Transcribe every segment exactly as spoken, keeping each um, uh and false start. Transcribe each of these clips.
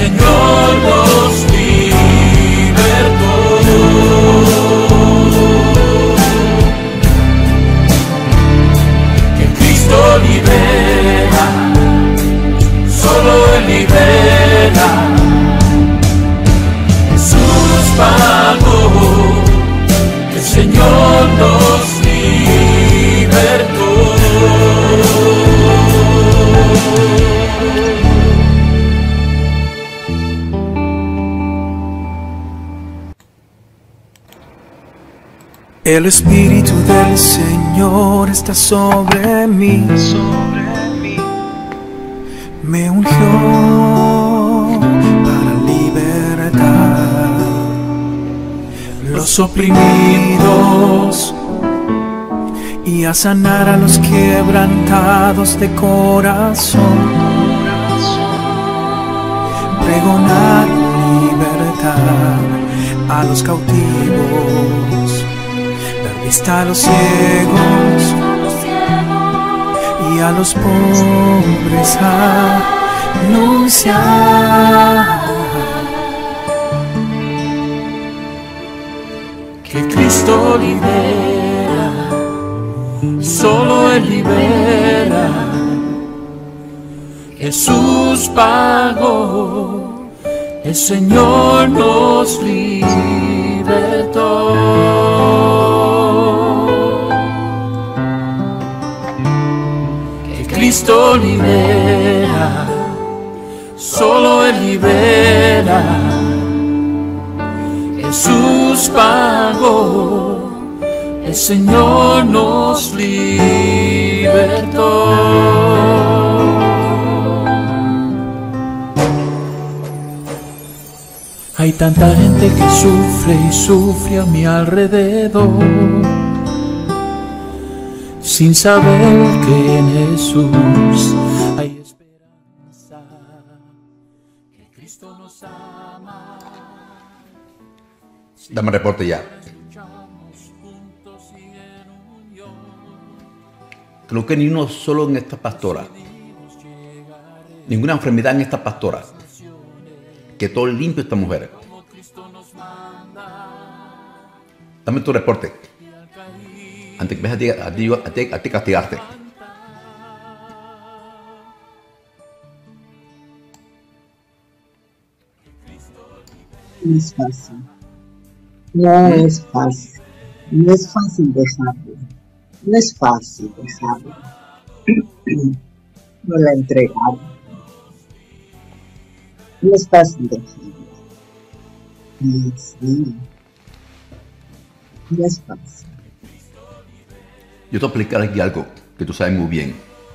Señor nos libertó. Que Cristo libera, solo Él libera. Jesús pagó, el Señor nos libertó. El Espíritu del Señor está sobre mí, sobre mí. Me ungió para libertar los oprimidos y a sanar a los quebrantados de corazón, pregonar libertad a los cautivos, dar vista a los ciegos y a los pobres anunciar que Cristo libera, solo Él libera. Jesús pagó, el Señor nos libertó. Que Cristo libera, solo Él libera. Jesús pagó, el Señor nos libertó. Hay tanta gente que sufre y sufre a mi alrededor, sin saber que en Jesús hay esperanza, que Cristo nos ama. Dame reporte ya. Creo que ni uno solo en esta pastora, ninguna enfermedad en esta pastora, que todo limpio esta mujer. Dame tu reporte antes que veas a ti, a ti, a ti, a ti castigarte. No es fácil. No es fácil. No es fácil dejarlo. No es fácil dejarlo. No la entregaron. No es fácil dejarlo. No es, no. No es fácil. Yo te voy a explicar aquí algo que tú sabes muy bien.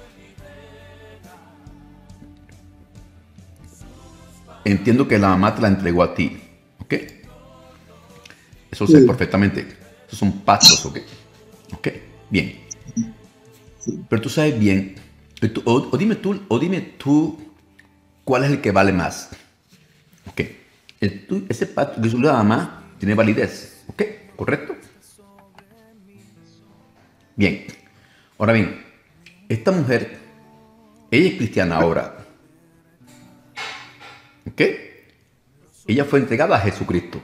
Entiendo que la mamá te la entregó a ti, ¿ok? Eso sé Sí. perfectamente. Esos son pactos, ¿ok? ¿Ok? Bien. Sí. Pero tú sabes bien, o, tú- o- o dime tú, o dime tú, ¿cuál es el que vale más? ¿Ok? El, tú- ese pacto que hizo la mamá tiene validez, ¿ok? ¿Correcto? Bien. Ahora bien, esta mujer, ella es cristiana ahora, ¿ok? Ella fue entregada a Jesucristo.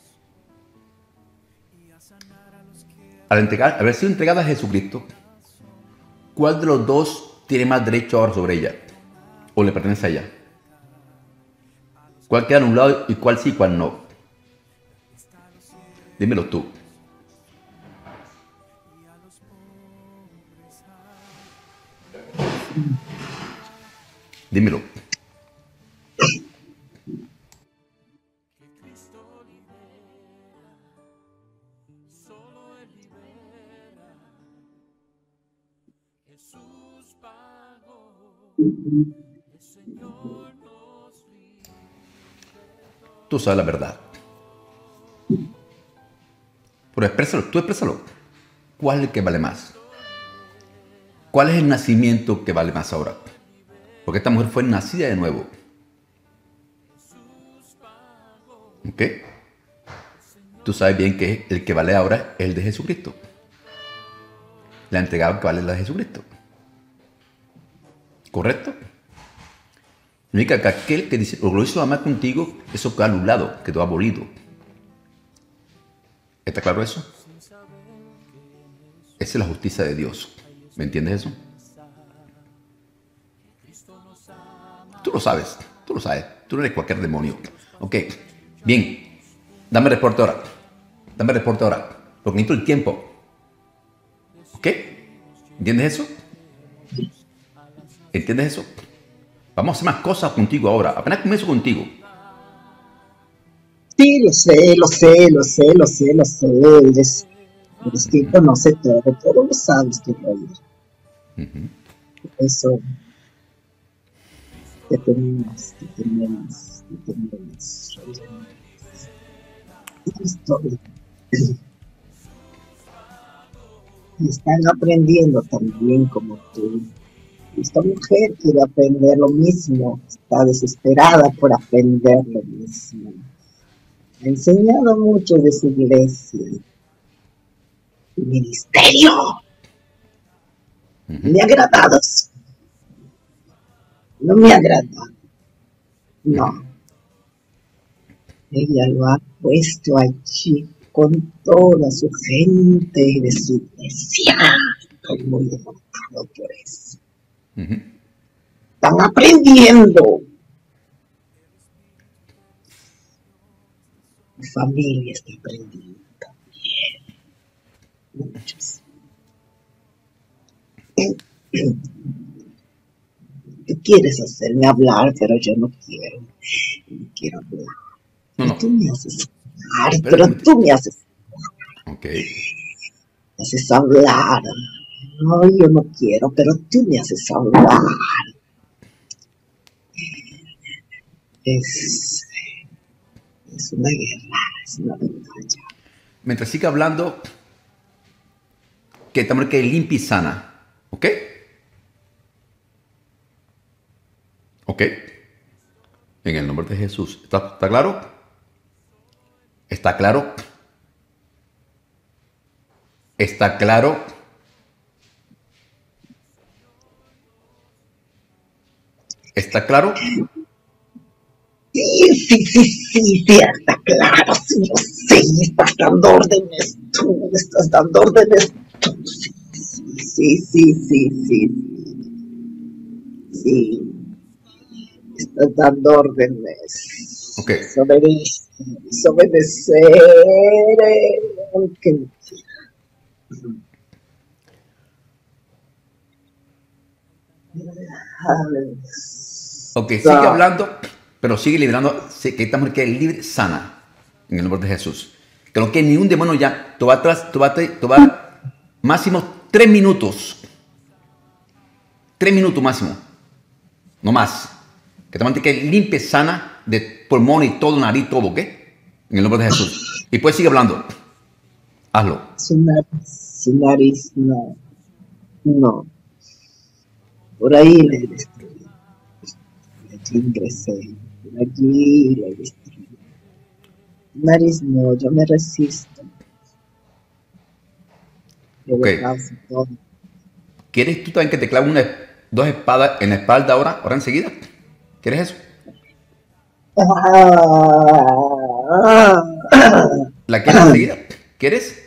Al entregar, haber sido entregada a Jesucristo, ¿cuál de los dos tiene más derecho ahora sobre ella? ¿O le pertenece a ella? ¿Cuál queda en un lado y cuál sí y cuál no? Dímelo tú. Dímelo. Tú sabes la verdad. Pero exprésalo, tú exprésalo. ¿Cuál es el que vale más? ¿Cuál es el nacimiento que vale más ahora? Porque esta mujer fue nacida de nuevo. ¿Ok? Tú sabes bien que el que vale ahora es el de Jesucristo. La entregada que vale es la de Jesucristo. ¿Correcto? Significa que aquel que dice, lo hizo amar contigo, eso quedó anulado, quedó abolido. ¿Está claro eso? Esa es la justicia de Dios. ¿Me entiendes eso? Tú lo sabes, tú lo sabes. Tú no eres cualquier demonio. Ok, bien. Dame reporte ahora. Dame reporte ahora. Porque necesito el tiempo. ¿Ok? ¿Entiendes eso? ¿Entiendes eso? Vamos a hacer más cosas contigo ahora. Apenas comienzo contigo. Sí, lo sé, lo sé, lo sé, lo sé, lo sé. Eres, eres que conoce todo, todo lo sabes, tu rey. Uh-huh. Eso. Te tenemos, te tenemos, te tenemos. Esto, están aprendiendo también como tú. Esta mujer quiere aprender lo mismo, está desesperada por aprender lo mismo. Ha enseñado mucho de su iglesia. Su ministerio. Uh-huh. Me ha agradado. No me agrada. No. Uh-huh. Ella lo ha puesto allí con toda su gente de su iglesia. Estoy muy enojado por eso. Uh-huh. Están aprendiendo. Mi familia está aprendiendo también. Muchos. Tú quieres hacerme hablar, pero yo no quiero. No quiero hablar. No, no. Tú me haces hablar, pero, pero tú me haces hablar. Ok. Me haces hablar. No, yo no quiero, pero tú me haces hablar. Es, es una guerra, es una batalla. Mientras siga hablando, que también que limpia y sana. ¿Ok? ¿Ok? En el nombre de Jesús. ¿Está, está claro? ¿Está claro? ¿Está claro? ¿Está claro? Sí, sí, sí, sí, sí, está claro, sí, yo sé, estás dando órdenes tú, estás dando órdenes tú, sí, sí, sí, sí, sí, sí, estás dando órdenes. Ok. Obedecer, obedecer, aunque no quiera. Ok, sigue hablando, pero sigue liberando, que esta mujer quede libre, sana, en el nombre de Jesús. Que no quede ni un demonio ya, tú vas atrás, tú vas, tú vas máximo tres minutos. Tres minutos máximo, no más. Que esta mujer quede limpia, sana, de pulmón y todo, nariz, todo, ¿ok? En el nombre de Jesús. Y pues sigue hablando. Hazlo. Su nariz, su nariz, no, no. Por ahí le destruí. Allí ingresé, por allí le destruí. Nariz no, yo me resisto. Yo Ok. todo. ¿Quieres tú también que te clave una, dos espadas en la espalda ahora, ahora enseguida? ¿Quieres eso? ¿La quieres enseguida? ¿Quieres?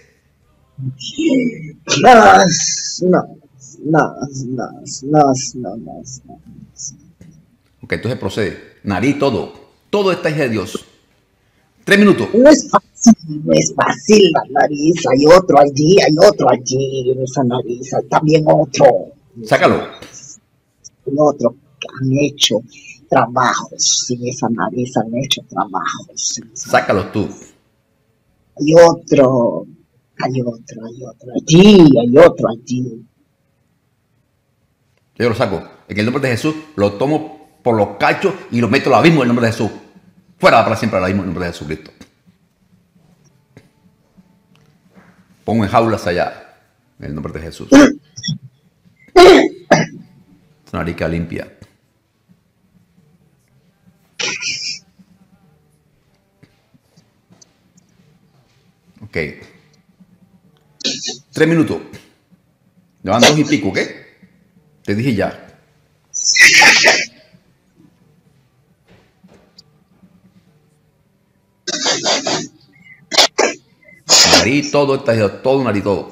No, no, no, no, no, no, no. Ok, entonces procede. Nariz, todo. Todo está hija de Dios. Tres minutos. No es fácil, no es fácil la nariz. Hay otro allí, hay otro allí en esa nariz. Hay también otro. Sácalo. El otro que han hecho trabajos en esa nariz, han hecho trabajos. Sácalo tú. Hay otro, hay otro, hay otro allí, hay otro allí. Yo lo saco. En el nombre de Jesús lo tomo por los cachos y lo meto al abismo en el nombre de Jesús. Fuera para siempre al abismo en el nombre de Jesucristo. Pongo en jaulas allá en el nombre de Jesús. Una nariz limpia. Ok. Tres minutos. Le van dos y pico, ¿ok? Te dije ya. nariz, todo, está todo nariz, todo.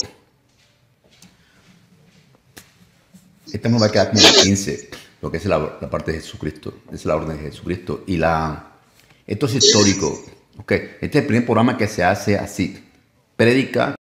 Esta nos va a quedar como quince, porque esa es la, la parte de Jesucristo, esa es la orden de Jesucristo. Y la, esto es histórico. Okay. Este es el primer programa que se hace así. Prédica